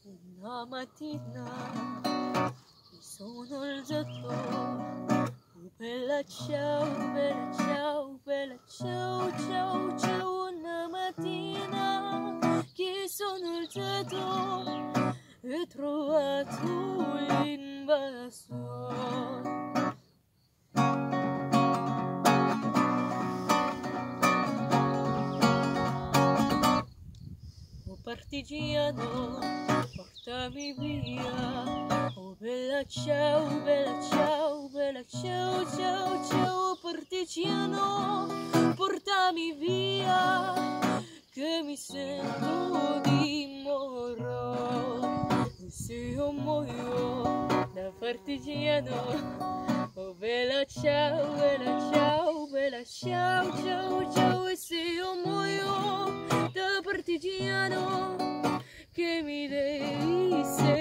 Una mattina mi sono alzato, oh bella ciao, bella ciao, bella ciao, ciao, ciao. Una mattina che sono alzato e ho trovato l'invasore. Oh partigiano, portami via, oh bella ciao, bella ciao, bella ciao, ciao, ciao. Partigiano, portami via, che mi sento di morire. Se io muoio da partigiano, oh bella ciao, bella ciao, bella ciao, ciao, ciao. E se io muoio da partigiano, che mi devi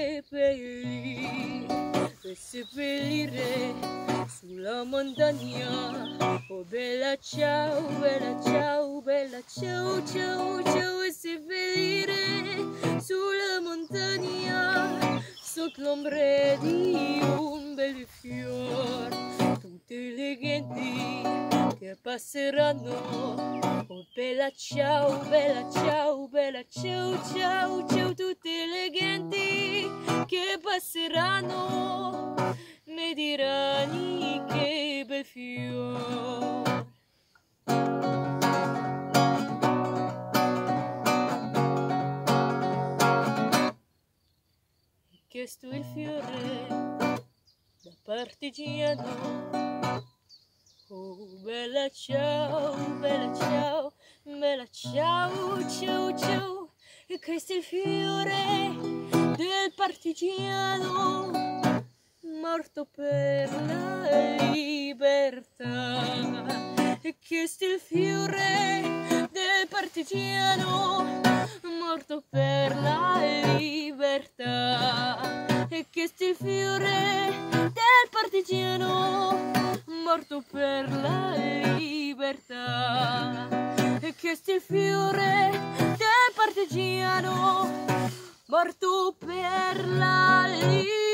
seppellire sulla montagna. Oh bella ciao, bella ciao, bella ciao, ciao, ciao. E seppellire sulla montagna sotto l'ombre di un bel fiore. Tutte le genti che passeranno, oh bella ciao, bella ciao, bella ciao, ciao, ciao. Tutte le genti che passeranno mi diranno che bel fiore. Ho chiesto il fiore da partigiano, oh bella ciao, bella ciao, bella ciao, ciao, ciao. E questo è il fiore del partigiano, morto per la libertà. E questo è il fiore del partigiano, morto per la libertà. E questo è il fiore del partigiano, morto per la libertà. E questo è il fiore del partigiano, morto per la libertà.